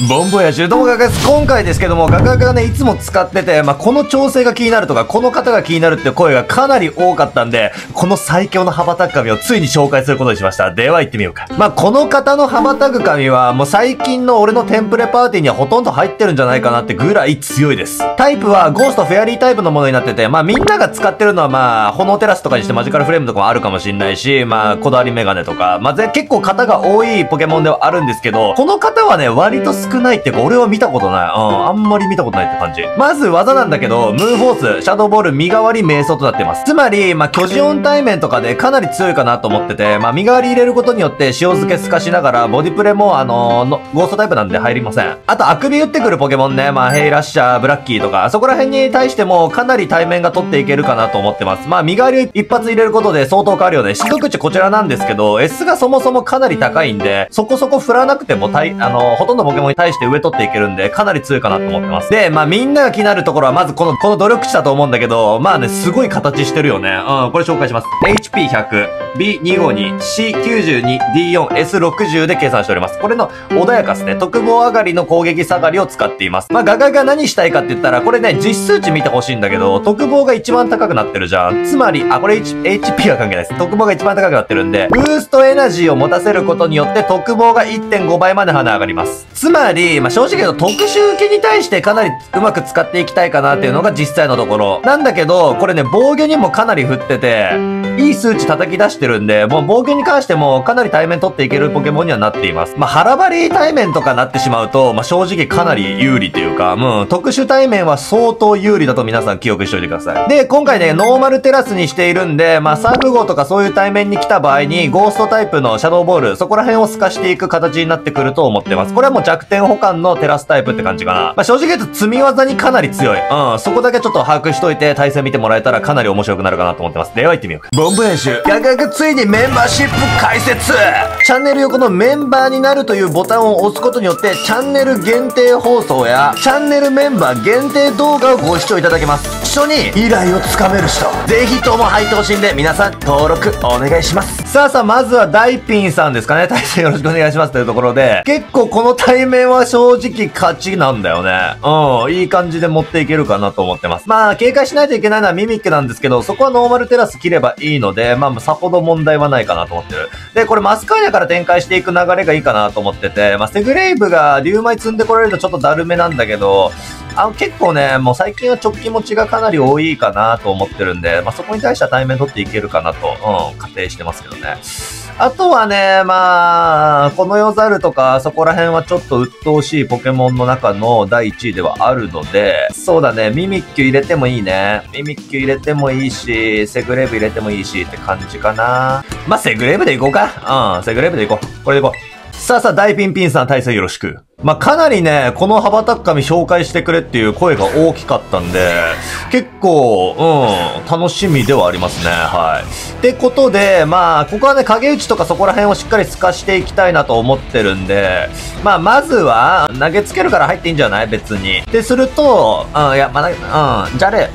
ボンボヤジュどうもガクです。今回ですけども、ガクガクがね、いつも使ってて、この調整が気になるとか、この方が気になるって声がかなり多かったんで、この最強の羽ばたく髪をついに紹介することにしました。では行ってみようか。この方の羽ばたく髪は、もう最近の俺のテンプレパーティーにはほとんど入ってるんじゃないかなってぐらい強いです。タイプはゴーストフェアリータイプのものになってて、みんなが使ってるのは炎テラスとかにしてマジカルフレームとかもあるかもしんないし、こだわりメガネとか、結構型が多いポケモンではあるんですけど、この方はね、割と少ないっていうか、俺は見たことない。あんまり見たことないって感じ。まず技なんだけど、ムーンフォース、シャドーボール、身代わり瞑想となってます。つまり、巨人音対面とかでかなり強いかなと思ってて、身代わり入れることによって塩漬け透かしながら、ボディプレもゴーストタイプなんで入りません。あと、あくび打ってくるポケモンね、ヘイラッシャー、ブラッキーとか、そこら辺に対してもかなり対面が取っていけるかなと思ってます。身代わり一発入れることで相当変わるよね。しずくちこちらなんですけど、S がそもそもかなり高いんで、そこそこ振らなくてもほとんどポケモンに対して上取っていけるんで、かなり強いかなと思ってます。で、みんなが気になるところは、まずこの努力値だと思うんだけど、すごい形してるよね。これ紹介します。HP100、B252、C92、D4、S60 で計算しております。これの穏やかですね。特防上がりの攻撃下がりを使っています。ガガが何したいかって言ったら、これね、実数値見てほしいんだけど、特防が一番高くなってるじゃん。つまり、これ HP は関係ないです。特防が一番高くなってるんで、ブーストエナジーを持たせることによって、特防が 1.5 倍まで跳ね上がります。つまり、正直言うと特殊受けに対してかなりうまく使っていきたいかなっていうのが実際のところ。なんだけど、これね、防御にもかなり振ってて、いい数値叩き出してるんで、もう防御に関してもかなり対面取っていけるポケモンにはなっています。腹張り対面とかなってしまうと、正直かなり有利というか、特殊対面は相当有利だと皆さん記憶しておいてください。で、今回ね、ノーマルテラスにしているんで、サーフ号とかそういう対面に来た場合に、ゴーストタイプのシャドーボール、そこら辺を透かしていく形になってくると思ってます。これはもう弱点補完のテラスタイプって感じかな。正直言うと積み技にかなり強い。そこだけちょっと把握しといて対戦見てもらえたらかなり面白くなるかなと思ってます。では行ってみようか。ボンボ演習。ガガガついにメンバーシップ開設。チャンネル横のメンバーになるというボタンを押すことによって、チャンネル限定放送や、チャンネルメンバー限定動画をご視聴いただけます。一緒に依頼をつかめる人、ぜひとも入ってほしいんで、皆さん登録お願いします。さあ、まずはダイピンさんですかね。対戦よろしくお願いしますというところで、結構この対面は正直勝ちなんだよね。いい感じで持っていけるかなと思ってます。警戒しないといけないのはミミックなんですけど、そこはノーマルテラス切ればいいので、さほど問題はないかなと思ってる。で、これマスカーニャから展開していく流れがいいかなと思ってて、セグレイブが竜舞積んでこられるとちょっとだるめなんだけど、結構ね、もう最近は直帰持ちがかなり多いかなと思ってるんで、そこに対しては対面取っていけるかなと、仮定してますけどね。あとはね、この世ザルとか、そこら辺はちょっと鬱陶しいポケモンの中の第1位ではあるので、そうだね、ミミッキュ入れてもいいね。ミミッキュ入れてもいいし、セグレーブ入れてもいいしって感じかな。セグレーブでいこうか。セグレーブでいこう。これでいこう。さあ、大ピンピンさん対戦よろしく。かなりね、この羽ばたく髪紹介してくれっていう声が大きかったんで、結構、楽しみではありますね。はい。ってことで、ここはね、影打ちとかそこら辺をしっかり透かしていきたいなと思ってるんで、まずは、投げつけるから入っていいんじゃない別に。ってすると、じゃれ、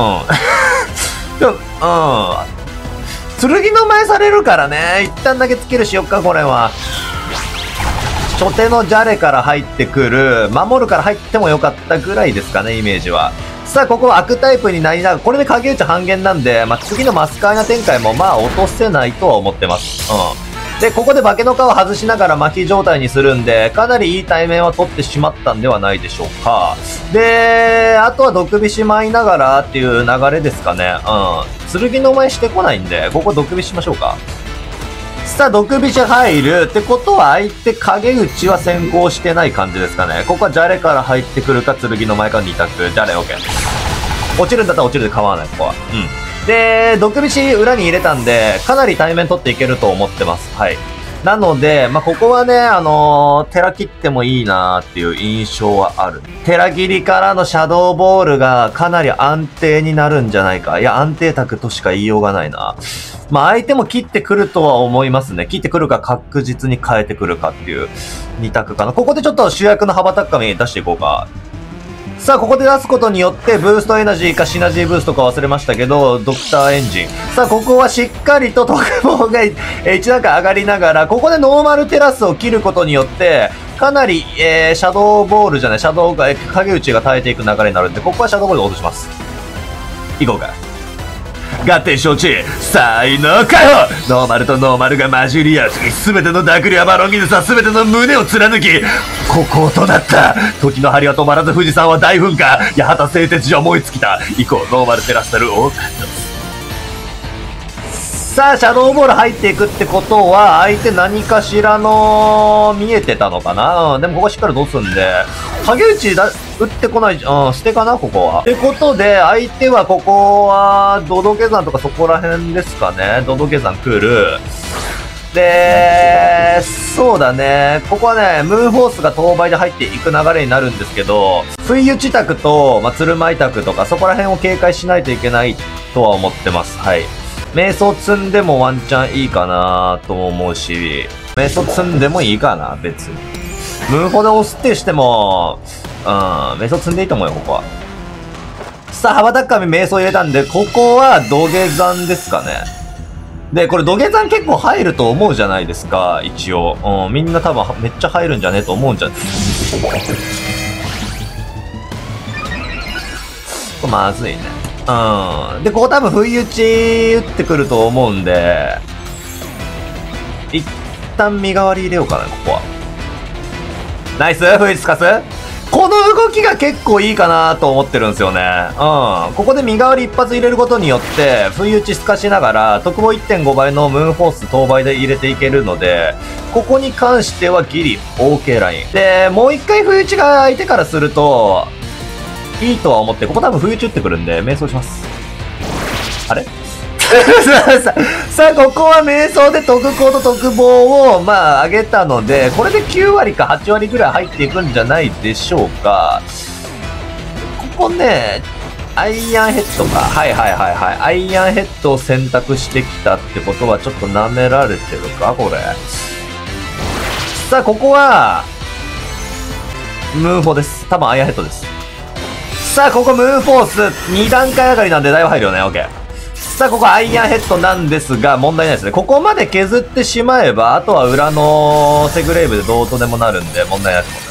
剣の前されるからね、一旦投げつけるしよっか、これは。初手のジャレから入ってくる、守るから入ってもよかったぐらいですかね、イメージは。さあ、ここは悪タイプになりながら、これで影打ち半減なんで、次のマスカーニャ展開も落とせないとは思ってます。で、ここで化けの皮外しながら麻痺状態にするんで、かなりいい対面は取ってしまったんではないでしょうか。で、あとは毒火しまいながらっていう流れですかね。剣の前してこないんで、ここ毒火しましょうか。さあ、毒飛車入るってことは相手影打ちは先行してない感じですかね。ここはジャレから入ってくるか、剣の前か2択。ジャレ OK。落ちるんだったら落ちるで構わない、ここは。で、毒飛車裏に入れたんで、かなり対面取っていけると思ってます。はい。なので、ここはね、テラ切ってもいいなーっていう印象はある。テラ切りからのシャドーボールがかなり安定になるんじゃないか。いや、安定卓としか言いようがないな。相手も切ってくるとは思いますね。切ってくるか確実に変えてくるかっていう2択かな。ここでちょっと主役の羽ばたく髪出していこうか。さあ、ここで出すことによって、ブーストエナジーかシナジーブーストか忘れましたけど、ドクターエンジン。さあ、ここはしっかりと特防が1段階上がりながら、ここでノーマルテラスを切ることによって、 かなり、シャドーボールじゃない、シャドウが、影打ちが耐えていく流れになるんで、ここはシャドーボールで落とします。行こうか。合点承知、才能解放。ノーマルとノーマルが混じり合う。すべての濁流やバロンギヌスはすべての胸を貫き、孤高となった。時の針は止まらず富士山は大噴火。八幡製鉄所は燃え尽きた。以降、ノーマルテラスタルオープン。さあ、シャドーボール入っていくってことは、相手何かしらの、見えてたのかな。でもここはしっかり落とすんで、影打ち打ってこない、捨てかな、ここは。ってことで、相手はここは、ドドゲ山とかそこら辺ですかね。ドドゲ山来る。で、そうだね。ここはね、ムーンフォースが当倍で入っていく流れになるんですけど、不意打ち卓と、鶴舞卓とか、そこら辺を警戒しないといけないとは思ってます。はい。瞑想積んでもワンチャンいいかなとも思うし、瞑想積んでもいいかな、別に。ムーフォで押すってしても、瞑想積んでいいと思うよ、ここは。さあ、羽ばたかみ瞑想入れたんで、ここは土下山ですかね。で、これ土下山結構入ると思うじゃないですか、一応。みんな多分めっちゃ入るんじゃねえと思うんじゃねえ。まずいね。で、ここ多分不意打ち打ってくると思うんで、一旦身代わり入れようかな、ここは。ナイス不意打ちつかすこの動きが結構いいかなと思ってるんですよね。ここで身代わり一発入れることによって、不意打ち透かしながら、特防 1.5 倍のムーンフォース当倍で入れていけるので、ここに関してはギリ OK ライン。で、もう一回不意打ちが相手からすると、いいとは思って、ここ多分不意打ち打ってくるんで、瞑想します。あれさあ、ここは瞑想で特攻と特防を、上げたので、これで9割か8割ぐらい入っていくんじゃないでしょうか。ここね、アイアンヘッドか。はい。アイアンヘッドを選択してきたってことは、ちょっと舐められてるかこれ。さあ、ここは、ムーンフォです。多分アイアンヘッドです。さあ、ここムーンフォース2段階上がりなんでだいぶ入るよね。OK。さあ、ここアイアンヘッドなんですが、問題ないですね。ここまで削ってしまえば、あとは裏のセグレイブでどうとでもなるんで、問題ないと思います。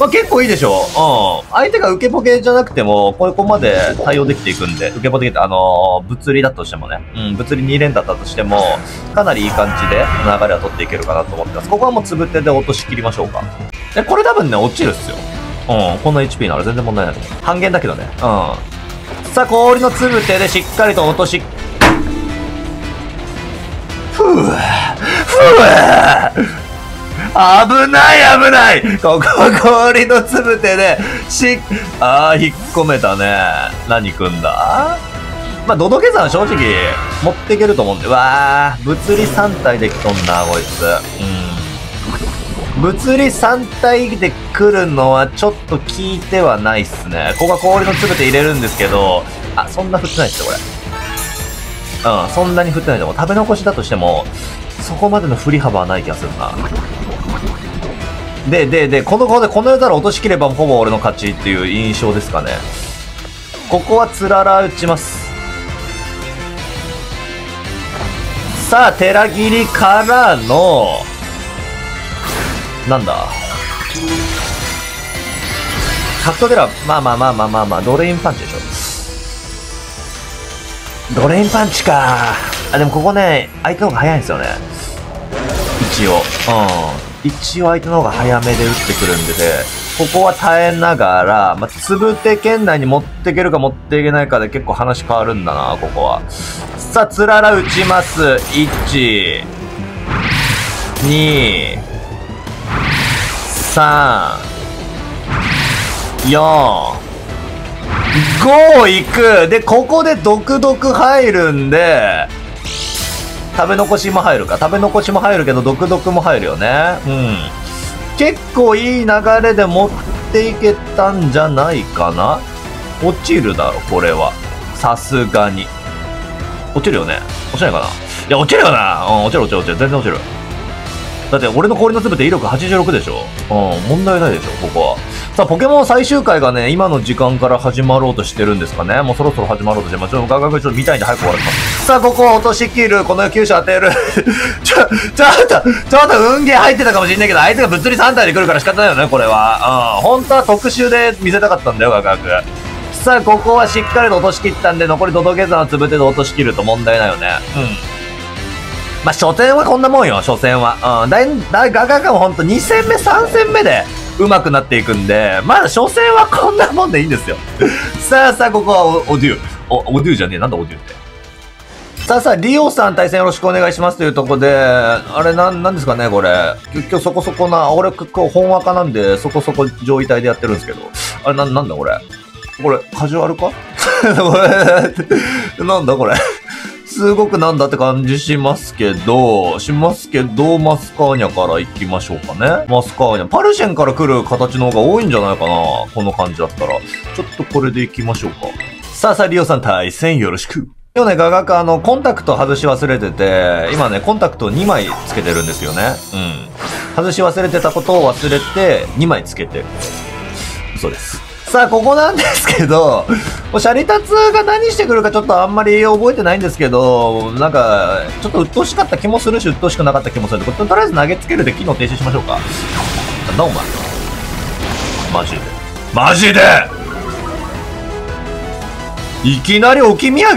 結構いいでしょ。相手が受けポケじゃなくても、ここまで対応できていくんで、受けポケって、物理だとしてもね。物理2連だったとしても、かなりいい感じで流れは取っていけるかなと思ってます。ここはもうつぶてで落とし切りましょうか。これ多分ね、落ちるっすよ。この HP なら全然問題ないと思う。半減だけどね。さあ、氷のつぶてでしっかりと落とし、危ないここ氷のつぶてで、引っ込めたね。何くんだドドゲ山正直、持っていけると思うんで。物理3体できとんな、こいつ。物理3体で来るのはちょっと効いてはないっすね。ここは氷のつぶて入れるんですけど、そんな振ってないっすよ、これ。そんなに振ってないと思う。食べ残しだとしても、そこまでの振り幅はない気がするな。で、この世から落としきればほぼ俺の勝ちっていう印象ですかね。ここはつらら打ちます。さあ、寺切りからの、なんだカクトデラ、ドレインパンチでしょ。ドレインパンチか。でもここね、相手の方が早いんですよね。一応相手の方が早めで打ってくるんで、ここは耐えながら、つぶて圏内に持っていけるか持っていけないかで結構話変わるんだな、ここは。さあ、つらら打ちます。1、2、3、4、5いく。で、ここで毒入るんで、食べ残しも入るか。食べ残しも入るけど、毒も入るよね。結構いい流れで持っていけたんじゃないかな。落ちるだろ、これは。さすがに。落ちるよね。落ちないかな。いや、落ちるよな。落ちる。全然落ちる。だって、俺の氷の粒って威力86でしょ。問題ないでしょ、ここは。 さあ、ポケモン最終回がね、今の時間から始まろうとしてるんですかね。もうそろそろ始まろうとしてます。ガガガちょっと見たいんで早く終わります。さあ、ここを落としきる。この急所当てる。ちょっと運ゲー入ってたかもしんないけど、相手が物理3体で来るから仕方ないよね、これは。本当は特殊で見せたかったんだよ、ガガガ。さあ、ここはしっかりと落としきったんで、残りドドゲザのつぶてで落としきると問題ないよね。まあ、初戦はこんなもんよ、初戦は。ガガガもほんと2戦目、3戦目で上手くなっていくんで、まだ初戦はこんなもんでいいんですよ。さあ、ここはオデュー。オデューじゃねえ、なんだオデューって。さあ、リオさん対戦よろしくお願いしますというとこで、あれなんですかね、これ。今日そこそこな、俺、今日本赤なんで、そこそこ上位体でやってるんですけど。あれ、なんだこれ。これ、カジュアルかこれ、なんだこれ。すごくなんだって感じしますけど、マスカーニャから行きましょうかね。マスカーニャ。パルシェンから来る形の方が多いんじゃないかな。この感じだったら。ちょっとこれで行きましょうか。さあ、リオさん対戦よろしく。今日ね、ガガカコンタクト外し忘れてて、今ね、コンタクト2枚つけてるんですよね。外し忘れてたことを忘れて、2枚つけてる。嘘です。さあ、ここなんですけど、シャリタツが何してくるかちょっとあんまり覚えてないんですけど、なんか、ちょっと鬱陶しかった気もするし、鬱陶しくなかった気もするんで、これとりあえず投げつけるで機能停止しましょうか。なんだお前。マジでいきなり置き土産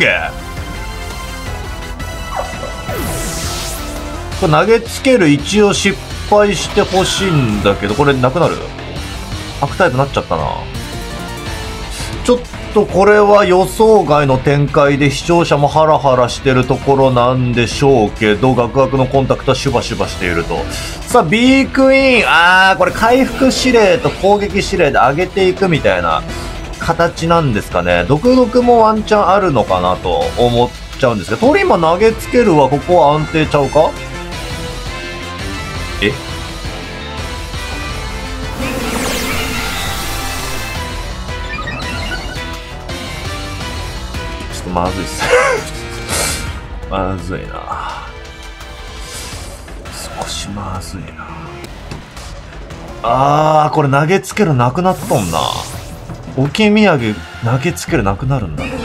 これ投げつける一応失敗してほしいんだけど、これなくなる？悪タイプになっちゃったな。ちょっとこれは予想外の展開で視聴者もハラハラしてるところなんでしょうけど、ガクガクのコンタクトはシュバシュバしていると。さあ、ビークイーン。これ回復指令と攻撃指令で上げていくみたいな形なんですかね。毒毒もワンチャンあるのかなと思っちゃうんですけど、トリマ投げつけるはここは安定ちゃうか？え？まずいっす。まずいな。少しまずいな。これ投げつけるなくなっとんな。置き土産投げつけるなくなるんだ。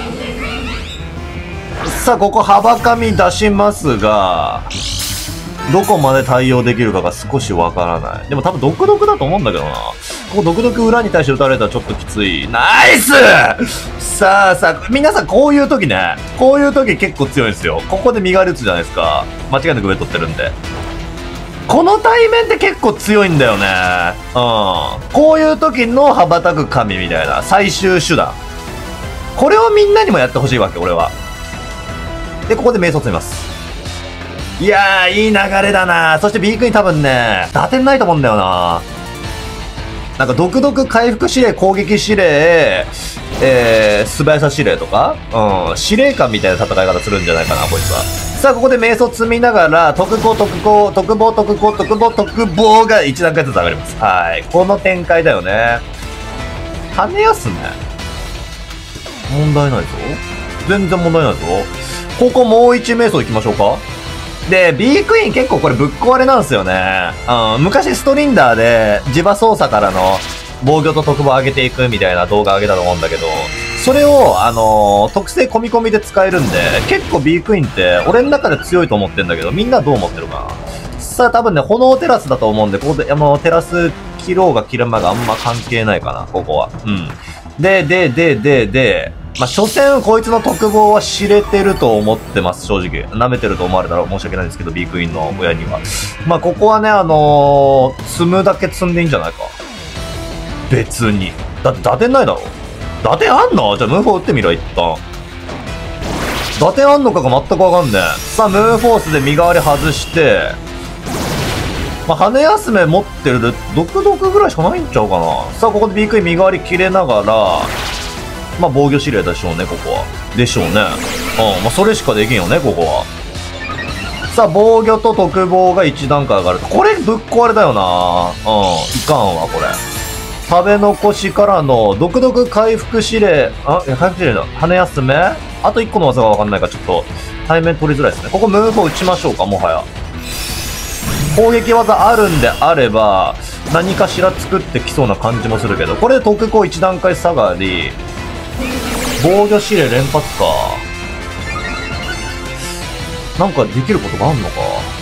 さあ、ここ幅紙出しますが、どこまで対応できるかが少しわからない。でも多分毒毒だと思うんだけどな。ここ毒毒裏に対して撃たれたらちょっときつい。ナイス！さあ、皆さんこういう時ね、こういう時結構強いんですよ。ここで身が打つじゃないですか。間違いなく上取ってるんで。この対面って結構強いんだよね。こういう時の羽ばたく神みたいな最終手段。これをみんなにもやってほしいわけ、俺は。で、ここで瞑想積みます。いやー、いい流れだな。そして B 君多分ね、打点ないと思うんだよな。なんか、毒々回復指令、攻撃指令、素早さ指令とか、司令官みたいな戦い方するんじゃないかな、こいつは。さあ、ここで瞑想積みながら、特攻が1段階ずつ上がります。はい。この展開だよね。跳ねやすね。問題ないぞ。全然問題ないぞ。ここもう1瞑想行きましょうか。で、B クイーン結構これぶっ壊れなんですよね。昔ストリンダーで磁場操作からの防御と特防上げていくみたいな動画上げたと思うんだけど、それを、特性込み込みで使えるんで、結構 B クイーンって俺の中で強いと思ってんだけど、みんなどう思ってるかな。さあ、多分ね、炎テラスだと思うんで、ここで、テラス切ろうが切るまがあんま関係ないかな、ここは。で、まあ、所詮こいつの特防は知れてると思ってます、正直。舐めてると思われたら申し訳ないですけど、B クイーンの親には。まあ、ここはね、積むだけ積んでいいんじゃないか。別に。だって打点ないだろ。打点あんの？じゃあ、ムーフォー打ってみろ、一旦。打点あんのかが全くわかんねえ。さあ、ムーフォースで身代わり外して、まあ、羽休め持ってるで、毒々ぐらいしかないんちゃうかな。さあ、ここで B クイーン身代わり切れながら、まあ、防御指令でしょうね、ここは。でしょうね。まあ、それしかできんよね、ここは。さあ、防御と特防が1段階上がる。これぶっ壊れだよな。いかんわ、これ。食べ残しからの、毒々回復指令、回復指令だ。羽休め？あと1個の技がわかんないから、ちょっと、対面取りづらいですね。ここムーフを打ちましょうか、もはや。攻撃技あるんであれば、 何かしら作ってきそうな感じもするけど、これで特攻1段階下がり、防御指令連発か。なんかできることがあんのか。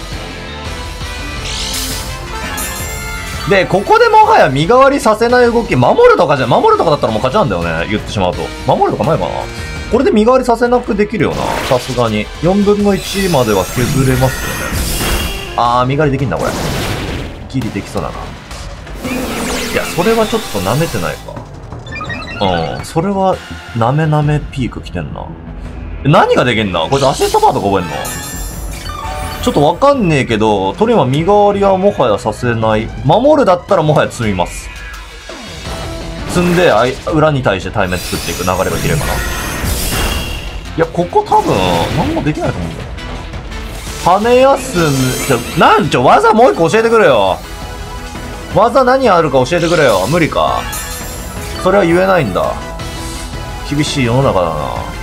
で、ここでもはや身代わりさせない動き、守るとかだったらもう勝ちなんだよね、言ってしまうと。守るとかないかな。これで身代わりさせなくできるよな、さすがに。4分の1までは削れますよね。あー、身代わりできんだ、これ。ギリできそうだな。いや、それはちょっと舐めてないか。それは、舐め舐めピーク来てんな。何ができんだこいつアシストパーとか覚えんのちょっとわかんねえけど、トリマ身代わりはもはやさせない。守るだったらもはや積みます。積んで、裏に対して対面作っていく流れが切れるかな。いや、ここ多分、何もできないと思うんだよ。羽休む、技もう一個教えてくれよ。技何あるか教えてくれよ。無理か。それは言えないんだ。厳しい世の中だな。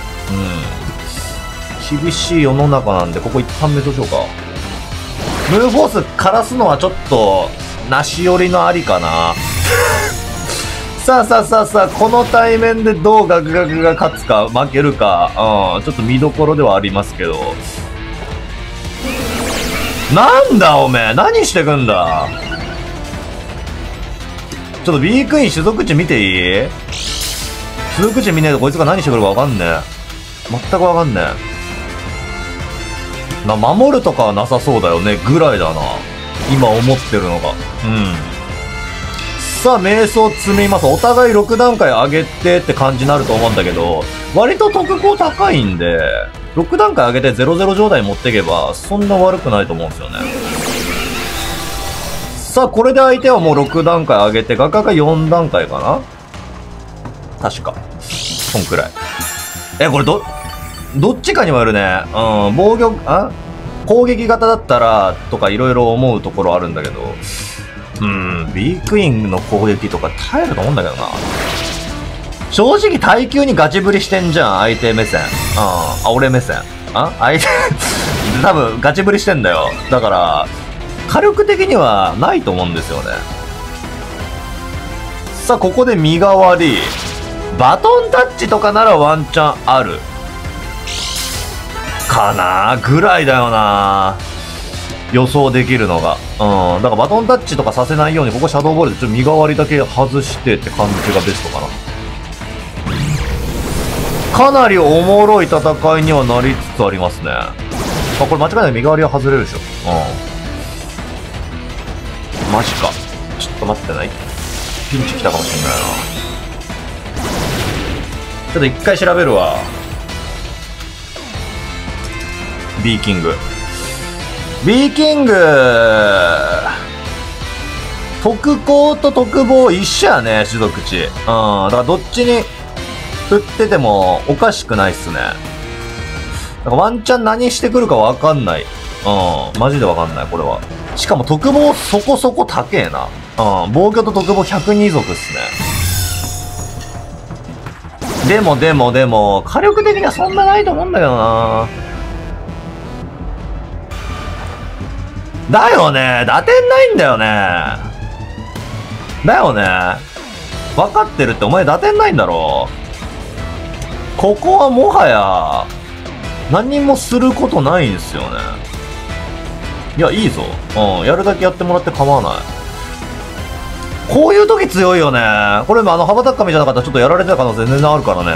厳しい世の中なんで、ここ一旦目としようか。ムーンフォース枯らすのはちょっと、なし寄りのありかな。さあ、この対面でどうガクガクが勝つか、負けるか、ちょっと見どころではありますけど。なんだおめえ、何してくんだ。ちょっと B クイーン種族値見ていい？種族値見ねえとこいつが何してくるかわかんねえ。全くわかんねえ。守るとかはなさそうだよね、ぐらいだな。今思ってるのが。さあ、瞑想積みます。お互い6段階上げてって感じになると思うんだけど、割と特攻高いんで、6段階上げて0-0状態に持っていけば、そんな悪くないと思うんですよね。さあ、これで相手はもう6段階上げて、画家が4段階かな確か。そんくらい。これどっちかにもよるね。防御、攻撃型だったら、とかいろいろ思うところあるんだけど、B クイーンの攻撃とか耐えると思うんだけどな。正直耐久にガチ振りしてんじゃん、相手目線。俺目線。相手、多分ガチ振りしてんだよ。だから、火力的にはないと思うんですよね。さあ、ここで身代わり。バトンタッチとかならワンチャンある。かなぐらいだよな予想できるのが。だからバトンタッチとかさせないように、ここシャドーボールでちょっと身代わりだけ外してって感じがベストかな。かなりおもろい戦いにはなりつつありますね。これ間違いない身代わりは外れるでしょ。マジか。ちょっと待ってない。ピンチ来たかもしれないな。ちょっと一回調べるわ。B キング。B キング特攻と特防一緒やね、種族値。だからどっちに振っててもおかしくないっすね。だからワンチャン何してくるかわかんない。マジでわかんない、これは。しかも特防そこそこ高えな。防御と特防102族っすね。でも、火力的にはそんなないと思うんだけどな。だよね、打点ないんだよね。だよね。分かってるって、お前打点ないんだろ。ここはもはや、何もすることないんすよね。いや、いいぞ。やるだけやってもらって構わない。こういう時強いよね。これ、羽ばたっかみじゃなかったらちょっとやられてた可能性全然あるからね。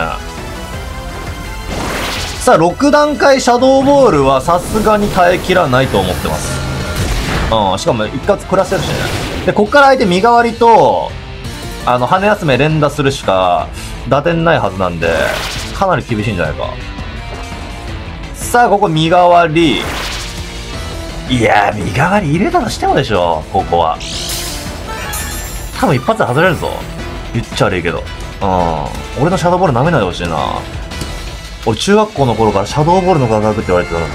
さあ、6段階シャドーボールはさすがに耐えきらないと思ってます。しかも一括食らせるしね。で、こっから相手身代わりと、羽休め連打するしか、打点ないはずなんで、かなり厳しいんじゃないか。さあ、ここ身代わり。いやー、身代わり入れたとしてもでしょ、ここは。多分一発で外れるぞ。言っちゃ悪いけど。俺のシャドーボール舐めないでほしいな。俺中学校の頃からシャドーボールの画角って言われてたんで。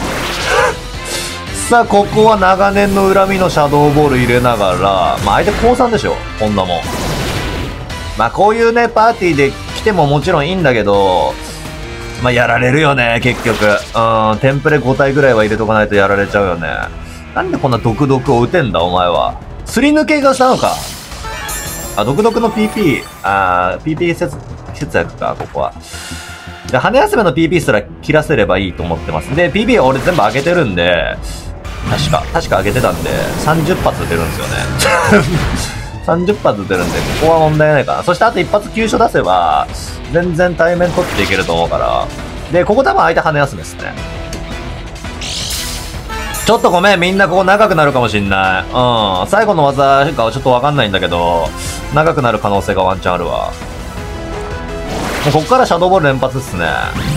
さあ、ここは長年の恨みのシャドーボール入れながら、相手高3でしょ、こんなもん。こういうね、パーティーで来てももちろんいいんだけど、やられるよね、結局。テンプレ5体ぐらいは入れとかないとやられちゃうよね。なんでこんな毒々を打てんだ、お前は。 すり抜けがしたのか。あ、独特の PP、PP 節約か、ここは。で、羽休めの PP すら切らせればいいと思ってます。で、PP は俺全部上げてるんで、確か上げてたんで、30発出るんですよね。30発出るんで、ここは問題ないかな。そしてあと一発急所出せば、全然対面取っていけると思うから。で、ここ多分相手羽休めですね。ちょっとごめん、みんなここ長くなるかもしんない。うん。最後の技がちょっとわかんないんだけど、長くなる可能性がワンチャンあるわ。もうこっからシャドーボール連発っすね。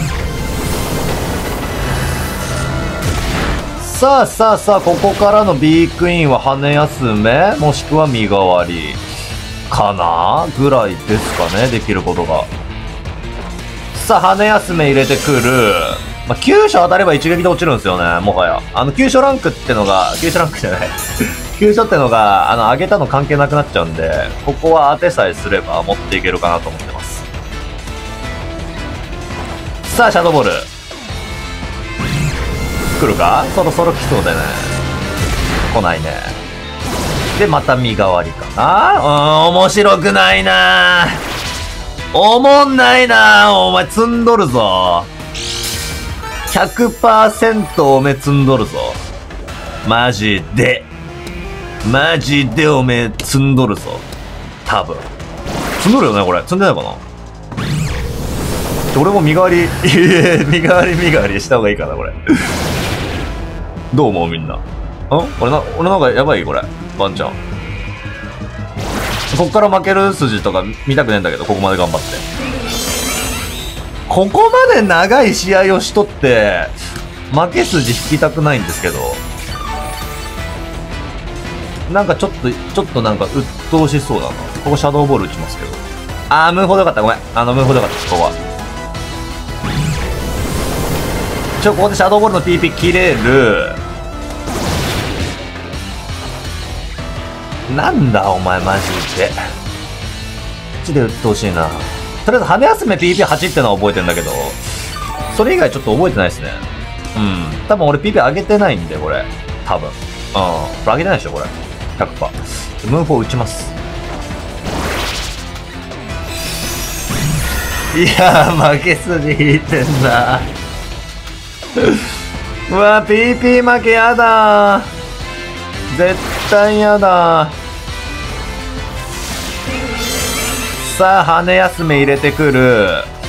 さあ、ここからの B クイーンは羽休めもしくは身代わりかなぐらいですかね、できることが。さあ、羽休め入れてくる。まあ、急所当たれば一撃で落ちるんですよね、もはや。急所ランクってのが、急所ランクじゃない。急所ってのが、上げたの関係なくなっちゃうんで、ここは当てさえすれば持っていけるかなと思ってます。さあ、シャドーボール。来るか？そろそろ来そうだよね。来ないね。で、また身代わりかな。面白くないな。おもんないな。お前積んどるぞ。100% おめ積んどるぞ。マジでおめ積んどるぞ。多分。積んどるよね、これ。積んでないかな。俺も身代わり、身代わりした方がいいかな、これ。どう思うみんな。俺なんかやばいこれ。ワンちゃん。こっから負ける筋とか見たくねえんだけど、ここまで頑張って。ここまで長い試合をしとって、負け筋引きたくないんですけど。なんかちょっとなんか鬱陶しそうだな。ここシャドーボール打ちますけど。ムーフォードよかった。ごめん。ムーフォードよかった、ここは。ここでシャドーボールの PP 切れる。なんだお前マジで。マジで鬱陶しいな。とりあえず羽休め PP8 ってのは覚えてんだけど、それ以外ちょっと覚えてないですね。多分俺 PP 上げてないんで、これ。多分。これ上げてないでしょ、これ。100%。ムーン4打ちます。いやー、負け筋引いてんな。うわ、PP 負けやだー。絶対やだー。さあ、羽休め入れてくる。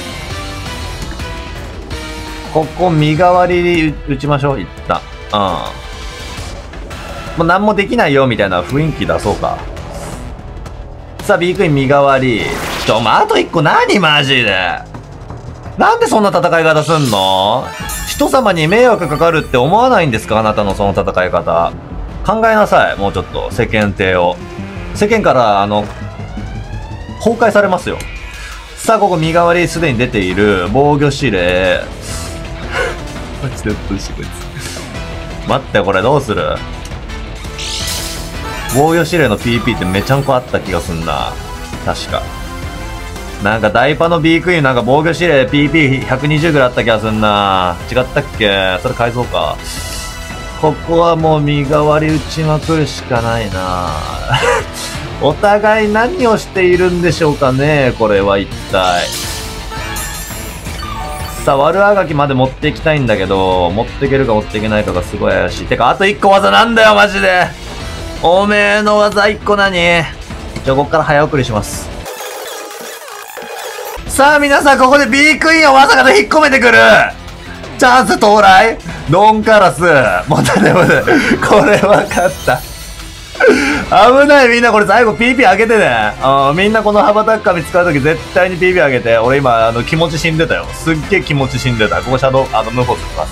ここ、身代わりで打ちましょう、いった。もう何もできないよ、みたいな雰囲気出そうか。さあ、B クイーン身代わり。あと1個何マジで。なんでそんな戦い方すんの？人様に迷惑かかるって思わないんですか？あなたのその戦い方。考えなさい、もうちょっと、世間体を。世間から、崩壊されますよ。さあ、ここ身代わりすでに出ている、防御指令。マジでうっとうしいこいつ。待って、これどうする？防御指令の PP ってめちゃんこあった気がすんな。確か。なんかダイパの B クイーンなんか防御指令 PP120 ぐらいあった気がすんな。違ったっけ？それ改造か。ここはもう身代わり打ちまくるしかないな。お互い何をしているんでしょうかね、これは一体。さあ、悪あがきまで持っていきたいんだけど、持っていけるか持っていけないかがすごい怪しい。てか、あと1個技なんだよ、マジで。おめえの技1個何？ここから早送りします。さあ、皆さん、ここで B クイーンをまさかの引っ込めてくる。チャンス到来。ドンカラス。もうでもね、これ分かった。危ない、みんなこれ最後 PP 上げてね。みんなこの羽ばたく髪使うとき絶対に PP 上げて。俺今、気持ち死んでたよ。すっげえ気持ち死んでた。ここシャドウ、ムーフォースします。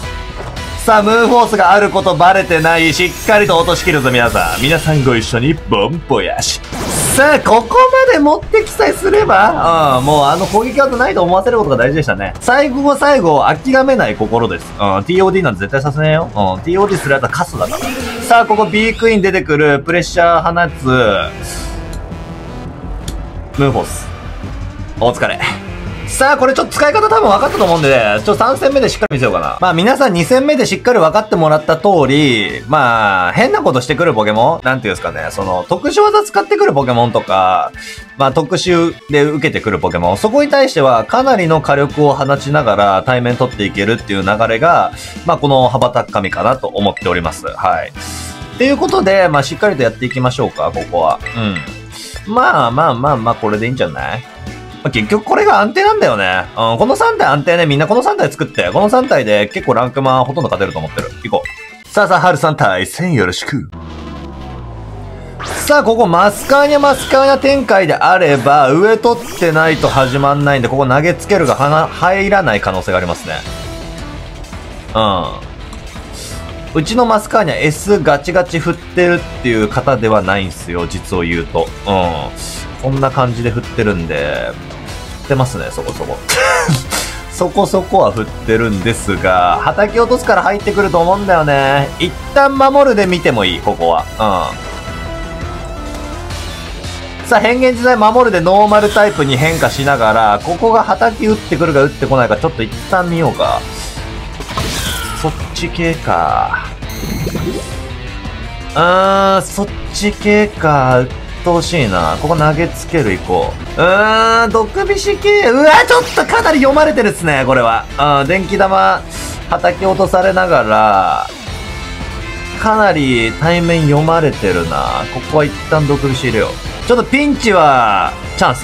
さあ、ムーフォースがあることバレてない。しっかりと落としきるぞ、皆さん。皆さんご一緒に、ボンボヤシ。さあ、ここまで持ってきさえすれば、もう攻撃技ないと思わせることが大事でしたね。最後諦めない心です。TOD なんて絶対させねえよ。TOD するやつはカスだから。さあ、ここ B クイーン出てくる、プレッシャー放つ、ムーンフォース。お疲れ。 さあ、これちょっと使い方多分分かったと思うんで、3戦目でしっかり見せようかな。まあ皆さん2戦目でしっかり分かってもらった通り、まあ、変なことしてくるポケモンなんていうんですかね、特殊技使ってくるポケモンとか、まあ特殊で受けてくるポケモン、そこに対してはかなりの火力を放ちながら対面取っていけるっていう流れが、まあこの羽ばたく神かなと思っております。はい。っていうことで、まあしっかりとやっていきましょうか、ここは。うん。まあ、これでいいんじゃない？結局これが安定なんだよね。うん、この3体安定ね、みんなこの3体作って、この3体で結構ランクマほとんど勝てると思ってる。行こう。さあ、春3体、1000よろしく。さあ、ここマスカーニャ展開であれば、上取ってないと始まんないんで、ここ投げつけるが入らない可能性がありますね。うちのマスカーニャ S ガチガチ振ってるっていう方ではないんすよ、実を言うと。こんな感じで振ってるんで、振ってますね、そこそこ。そこそこは振ってるんですが、叩き落とすから入ってくると思うんだよね。一旦守るで見てもいい、ここは。さあ、変幻自在守るでノーマルタイプに変化しながら、ここが叩き打ってくるか打ってこないか、ちょっと一旦見ようか。そっち系か。そっち系か。鬱陶しいな。ここ投げつける行こう。毒菱系。うわ、ちょっとかなり読まれてるっすね、これは。電気玉、叩き落とされながら、かなり対面読まれてるな。ここは一旦毒菱入れよう。ちょっとピンチは、チャンス。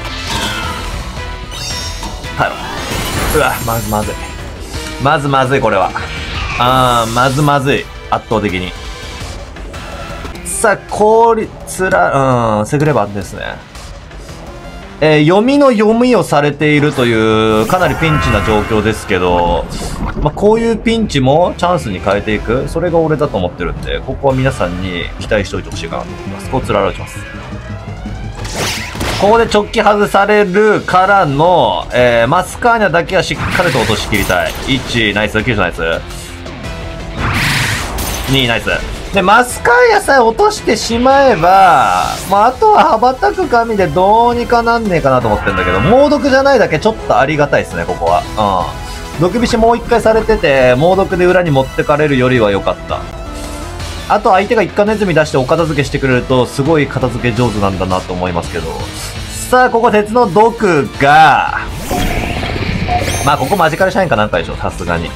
はい。うわ、まずい。まずい、これは。まずい。圧倒的に。さあ、セグレバンですね。読みの読みをされているという、かなりピンチな状況ですけど、まあ、こういうピンチもチャンスに変えていく、それが俺だと思ってるんで、ここは皆さんに期待しておいてほしいかなと思います。こう、つららします。ここで直帰外されるからの、マスカーニャだけはしっかりと落とし切りたい。1、ナイス、9ナイス。2、ナイス。で、マスカーニャさえ落としてしまえば、まあ、あとは羽ばたく神でどうにかなんねえかなと思ってるんだけど、猛毒じゃないだけちょっとありがたいですね、ここは。毒菱もう一回されてて、猛毒で裏に持ってかれるよりは良かった。あと相手が一回ネズミ出してお片付けしてくれると、すごい片付け上手なんだなと思いますけど。さあ、ここ鉄の毒が、まあ、ここマジカルシャインかなんかでしょ、さすがに。こ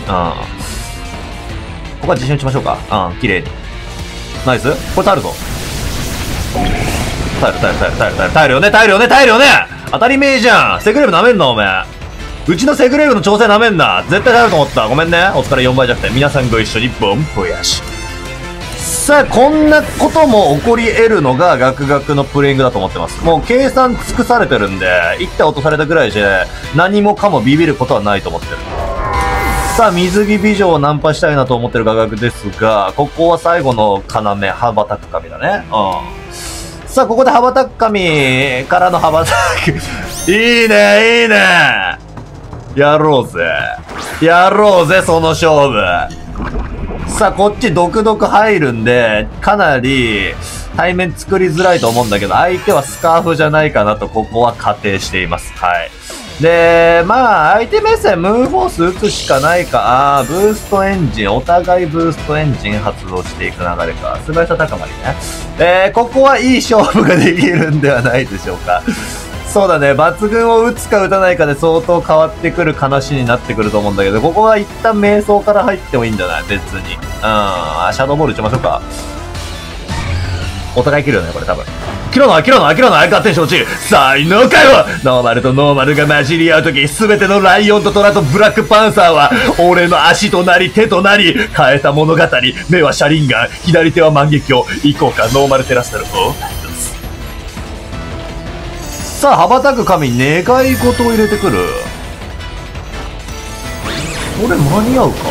こは自信打ちましょうか。綺麗に。ナイス。これ耐えるぞ。耐えるよね当たり前じゃん。セグレーブ舐めんな、おめえ。うちのセグレーブの調整舐めんな。絶対耐えると思った。ごめんね。お疲れ4倍じゃなくて、皆さんご一緒にボンポヤシ。さあ、こんなことも起こり得るのがガクガクのプレイングだと思ってます。もう計算尽くされてるんで、1体落とされたぐらいで何もかもビビることはないと思ってる。さあ、水着美女をナンパしたいなと思ってるガクガクですが、ここは最後の要、羽ばたく神だね。さあ、ここで羽ばたく神からの羽ばたく。いいね。やろうぜ、その勝負。さあ、こっち毒入るんで、かなり対面作りづらいと思うんだけど、相手はスカーフじゃないかなと、ここは仮定しています。はい。で、まあ、相手目線、ムーンフォース打つしかないか。ブーストエンジン、お互いブーストエンジン発動していく流れか。素早さ高まりね。ここはいい勝負ができるんではないでしょうか。そうだね、抜群を打つか打たないかで相当変わってくる話になってくると思うんだけど、ここは一旦瞑想から入ってもいいんじゃない？別に。シャドーボール打ちましょうか。お互い切るよね、これ多分。切らない勝手に承知。才能かよ。ノーマルとノーマルが混じり合うとき、すべてのライオンとトラとブラックパンサーは、俺の足となり手となり、変えた物語。目はシャリンガン、左手は万華鏡。行こうか、ノーマルテラスタル。さあ、羽ばたく神、願い事を入れてくる。これ間に合うか？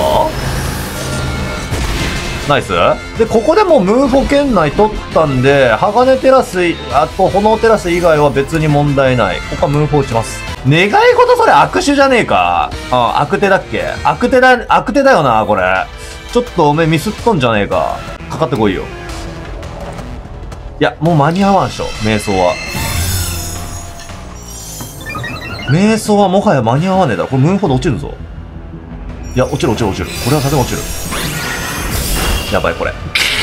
ナイス。で、ここでもうムーフォ圏内取ったんで、鋼テラス、あと炎テラス以外は別に問題ない。ここはムーフォ打ちます。願い事それ悪手じゃねえか。悪手だっけ？悪手だよな、これ。ちょっとおめえミスっとんじゃねえか。かかってこいよ。いや、もう間に合わんしょ、瞑想は。 瞑想はもはや間に合わねえだろ。これムーンフォード落ちるぞ。いや、落ちる。これはさすがに落ちる。やばい、これ。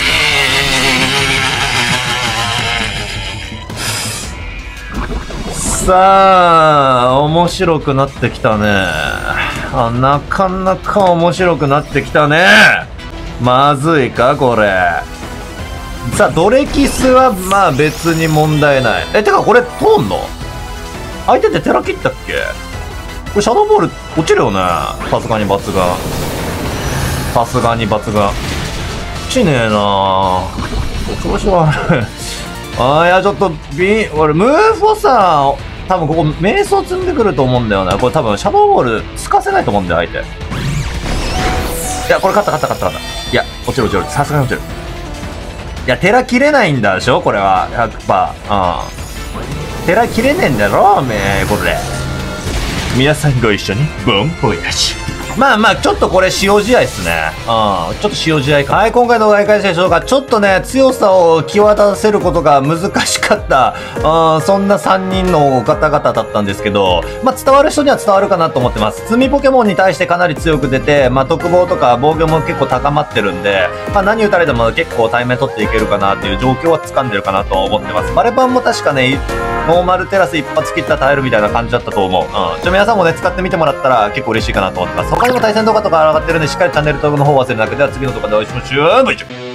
さあ、面白くなってきたね。なかなか面白くなってきたね。まずいか、これ。さあ、ドレキスは、まあ別に問題ない。てかこれ通んの？相手ってテラ切ったっけ？これシャドーボール落ちるよね。さすがに罰が。落ちねえなぁ。調子悪い。いや、ちょっと、俺、ムーフォさ、多分ここ、瞑想積んでくると思うんだよね。これ多分、シャドーボール、つかせないと思うんだよ、相手。いや、これ勝った。いや、落ちる。さすがに落ちる。いや、テラ切れないんだでしょこれは、100%。テラ切れねえんだろおめえ、これ。皆さんご一緒に、ボンボヤジ。まあ、ちょっとこれ、塩試合っすね。ちょっと塩試合か。はい、今回の動画いかがでしょうか。ちょっとね、強さを際立たせることが難しかった、そんな3人の方々だったんですけど、まあ、伝わる人には伝わるかなと思ってます。積みポケモンに対してかなり強く出て、まあ、特防とか防御も結構高まってるんで、まあ、何打たれても結構対面取っていけるかなっていう状況は掴んでるかなと思ってます。バレパンも確かね、ノーマルテラス一発切ったら耐えるみたいな感じだったと思う。皆さんもね、使ってみてもらったら結構嬉しいかなと思ってます。他にも対戦動画とか上がってるんで、しっかりチャンネル登録の方忘れなく。では次の動画でお会いしましょう。バイチャ